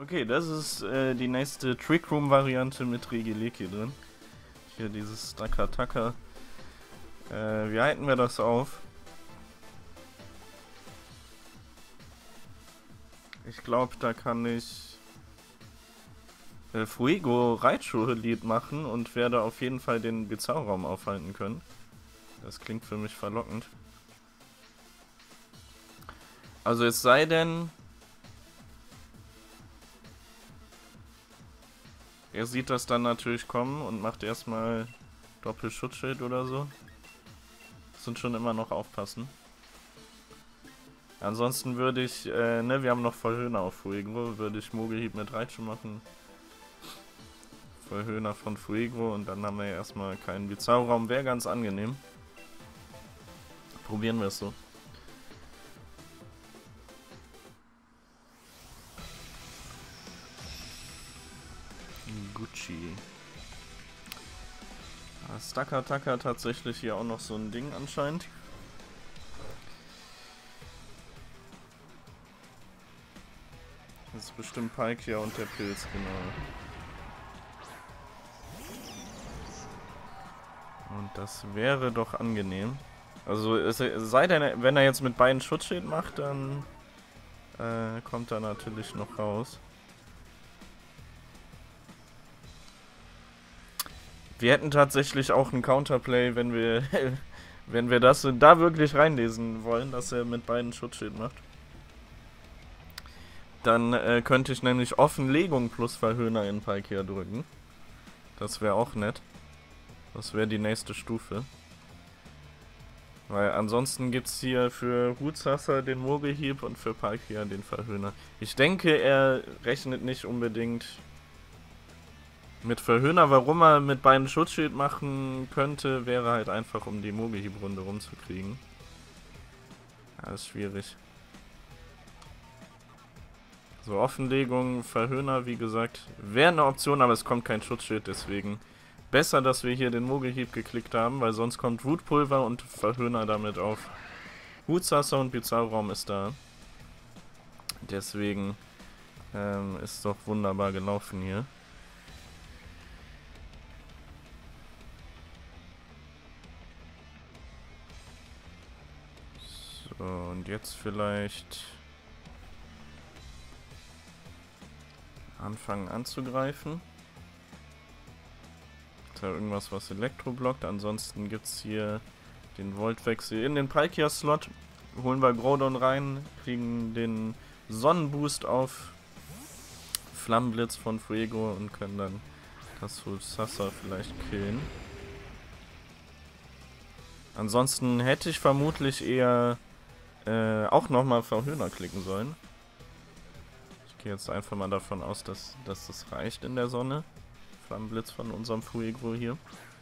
Okay, das ist die nächste Trick Room Variante mit Regileki drin. Hier dieses Taka-Taka. Wie halten wir das auf? Ich glaube, da kann ich Fuego Raichu-Lied machen und werde auf jeden Fall den Bizarro-Raum aufhalten können. Das klingt für mich verlockend. Also es sei denn, er sieht das dann natürlich kommen und macht erstmal Doppelschutzschild oder so. Sind schon immer noch aufpassen. Ansonsten würde ich, wir haben noch Vollhöhner auf Fuego, würde ich Mogelhieb mit Raichu machen. Vollhöhner von Fuego und dann haben wir ja erstmal keinen Bizarro-Raum, wäre ganz angenehm. Probieren wir es so. Gucci. Staka-Taka tatsächlich hier auch noch so ein Ding anscheinend. Das ist bestimmt Palkia und der Pilz, genau. Und das wäre doch angenehm. Also es sei denn, wenn er jetzt mit beiden Schutzschild macht, dann kommt er natürlich noch raus. Wir hätten tatsächlich auch einen Counterplay, wenn wir wenn wir das da wirklich reinlesen wollen, dass er mit beiden Schutzschild macht. Dann könnte ich nämlich Offenlegung plus Verhöhner in Palkia drücken. Das wäre auch nett. Das wäre die nächste Stufe. Weil ansonsten gibt es hier für Rutsasser den Mogelhieb und für Palkia den Verhöhner. Ich denke, er rechnet nicht unbedingt mit Verhöhner. Warum er mit beiden Schutzschild machen könnte, wäre halt einfach, um die Mogelhieb-Runde rumzukriegen. Ja, ist schwierig. So, Offenlegung, Verhöhner, wie gesagt, wäre eine Option, aber es kommt kein Schutzschild, deswegen besser, dass wir hier den Mogelhieb geklickt haben, weil sonst kommt Wutpulver und Verhöhner damit auf. Hutsasser und Bizarro-Raum ist da. Deswegen ist doch wunderbar gelaufen hier. So, und jetzt vielleicht anfangen anzugreifen. Ist da irgendwas, was Elektro blockt? Ansonsten gibt es hier den Voltwechsel in den Palkia-Slot. Holen wir Groudon rein, kriegen den Sonnenboost auf Flammenblitz von Fuego und können dann das Hutsasser vielleicht killen. Ansonsten hätte ich vermutlich eher auch nochmal Verhöhner klicken sollen. Ich gehe jetzt einfach mal davon aus, dass das reicht in der Sonne. Flammenblitz von unserem Fuego hier.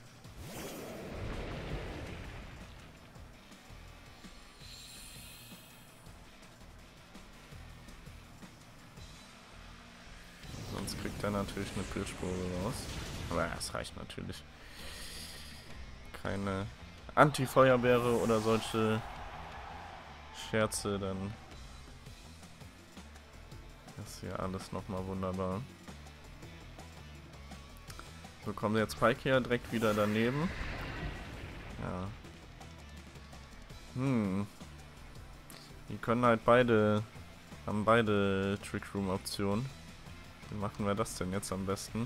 Sonst kriegt er natürlich eine Pilzspur raus. Aber ja, es reicht natürlich. Keine Anti-Feuerbeere oder solche Scherze, dann ist hier alles nochmal wunderbar. So, kommt jetzt Palkia direkt wieder daneben. Ja. Die können halt haben beide Trick Room Optionen. Wie machen wir das denn jetzt am besten?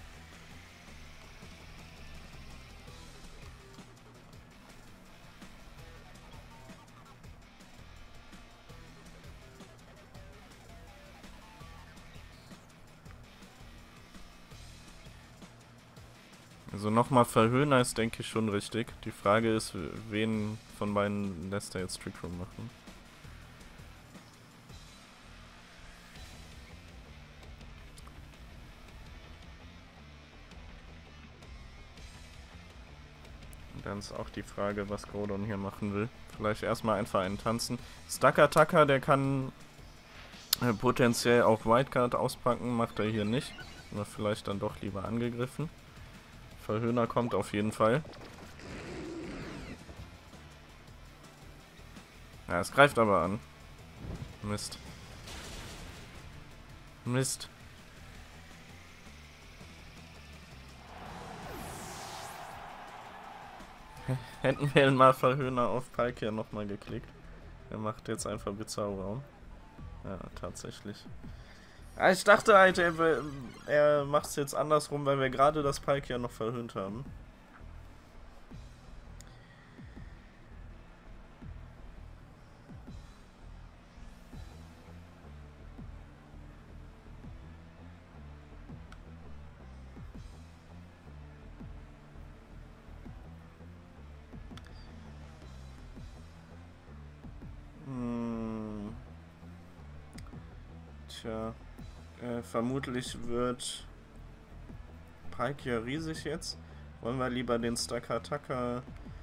Also nochmal Verhöhner ist, denke ich, schon richtig. Die Frage ist, wen von beiden lässt er jetzt Trick Room machen? Und dann ist auch die Frage, was Groudon hier machen will. Vielleicht erstmal einfach einen tanzen. Staka-Taka, der kann potenziell auch Wildcard auspacken, macht er hier nicht. Oder vielleicht dann doch lieber angegriffen. Verhöhner kommt auf jeden Fall. Ja, es greift aber an. Mist. Mist. Hätten wir mal Verhöhner auf Palkia nochmal geklickt. Er macht jetzt einfach Bizarro. Ja, tatsächlich. Ja, ich dachte halt, er macht es jetzt andersrum, weil wir gerade das Palkia noch verhöhnt haben. Tja, vermutlich wird Palkia riesig jetzt. Wollen wir lieber den Stakataka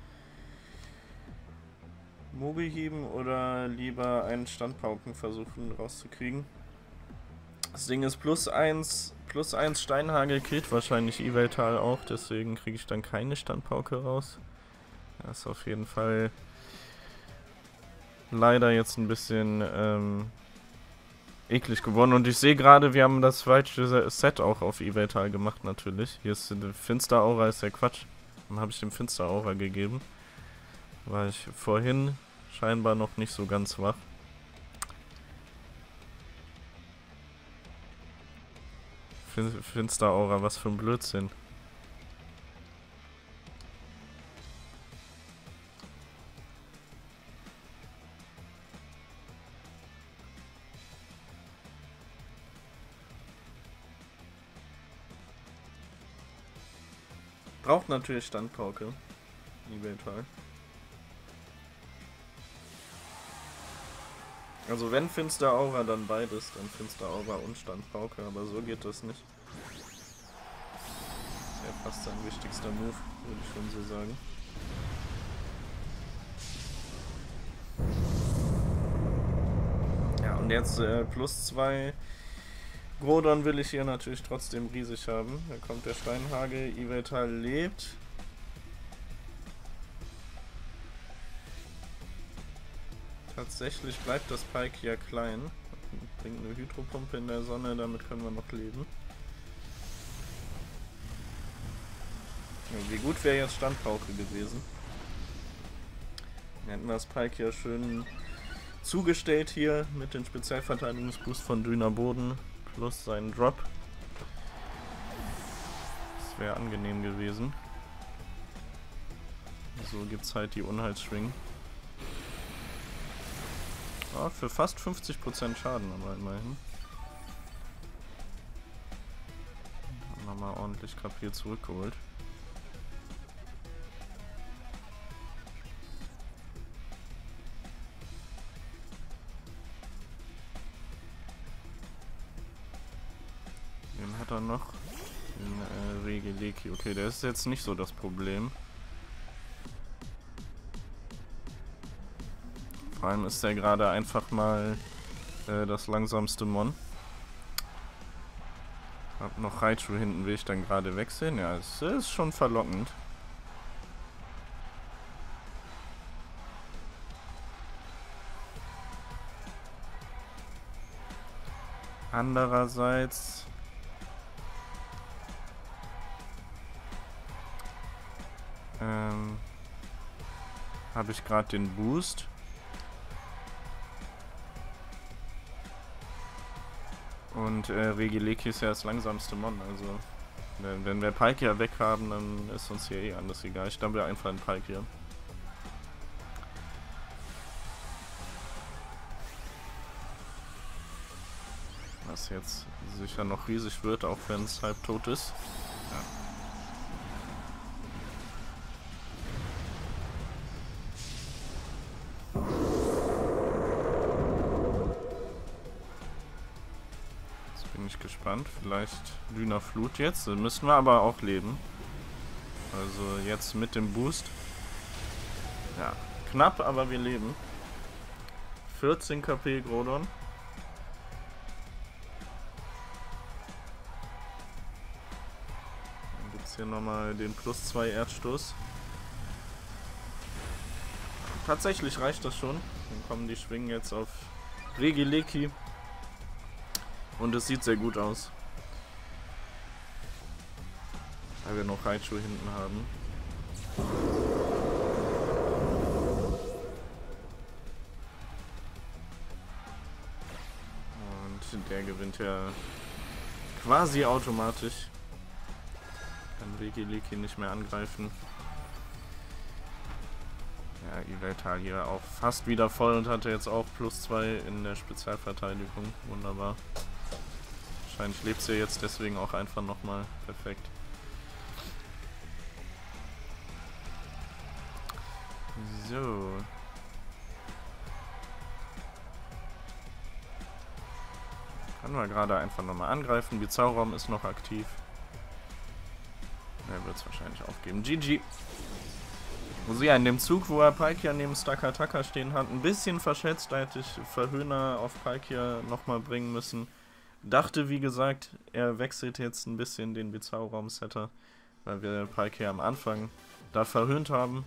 Mobi heben oder lieber einen Standpauken versuchen rauszukriegen? Das Ding ist +1 Steinhagel killt wahrscheinlich Yveltal auch, deswegen kriege ich dann keine Standpauke raus. Das ist auf jeden Fall leider jetzt ein bisschen eklig geworden. Und ich sehe gerade, wir haben das falsche Set auch auf Yveltal gemacht natürlich. Hier ist Finsteraura, ist ja Quatsch. Dann habe ich dem Finsteraura gegeben. War ich vorhin scheinbar noch nicht so ganz wach. Finsteraura, was für ein Blödsinn. Braucht natürlich Standpauke. Yveltal. Also wenn Finsteraura, dann beides. Dann Finsteraura und Standpauke, aber so geht das nicht. Das ist ja fast sein wichtigster Move, würde ich schon so sagen. Ja, und jetzt +2. Groudon will ich hier natürlich trotzdem riesig haben. Da kommt der Steinhagel, Yveltal lebt. Tatsächlich bleibt das Palkia klein. Bringt eine Hydropumpe in der Sonne, damit können wir noch leben. Ja, wie gut wäre jetzt Standpauke gewesen. Dann hätten wir das Palkia schön zugestellt hier mit dem Spezialverteidigungsboost von Dünner Boden plus seinen Drop. Das wäre angenehm gewesen. So gibt's halt die Unheilsschwingen. Oh, für fast 50% Schaden, aber immerhin. Nochmal ordentlich Kapier zurückgeholt. Den hat er noch. Den Regeleki. Okay, der ist jetzt nicht so das Problem. Vor allem ist der gerade einfach mal das langsamste Mon. Hab noch Raichu hinten, will ich dann gerade wechseln? Ja, es ist schon verlockend. Andererseits habe ich gerade den Boost. Und Regeleki ist ja das langsamste Mon, also wenn wir Palkia weg haben, dann ist uns hier eh anders egal. Ich stampfe einfach in Palkia. Was jetzt sicher noch riesig wird, auch wenn es halb tot ist. Ja. Gespannt. Vielleicht Dünner Flut jetzt. Dann müssen wir aber auch leben. Also jetzt mit dem Boost. Ja, knapp, aber wir leben. 14 KP Groudon. Dann gibt es hier nochmal den +2 Erdstoß. Tatsächlich reicht das schon. Dann kommen die Schwingen jetzt auf Regeleki. Und es sieht sehr gut aus. Weil wir noch Raichu hinten haben. Der gewinnt ja quasi automatisch. Kann Regiliki nicht mehr angreifen. Ja, Yveltal hier auch fast wieder voll und hatte jetzt auch +2 in der Spezialverteidigung. Wunderbar. Wahrscheinlich lebt sie jetzt deswegen auch einfach nochmal. Perfekt. So. Können wir gerade einfach nochmal angreifen. Bizarraum ist noch aktiv. Er wird es wahrscheinlich aufgeben. GG. Also ja, in dem Zug, wo er Palkia neben Stakataka stehen hat, ein bisschen verschätzt. Da hätte ich Verhöhner auf Palkia nochmal bringen müssen. Dachte, wie gesagt, er wechselt jetzt ein bisschen den Bizarraum-Setter, weil wir Palkia am Anfang da verhöhnt haben.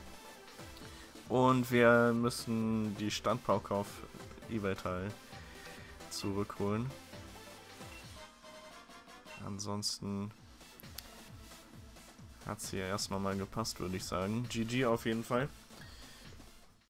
Und wir müssen die Standpauke auf Yveltal zurückholen. Ansonsten hat sie ja erst nochmal gepasst, würde ich sagen. GG auf jeden Fall.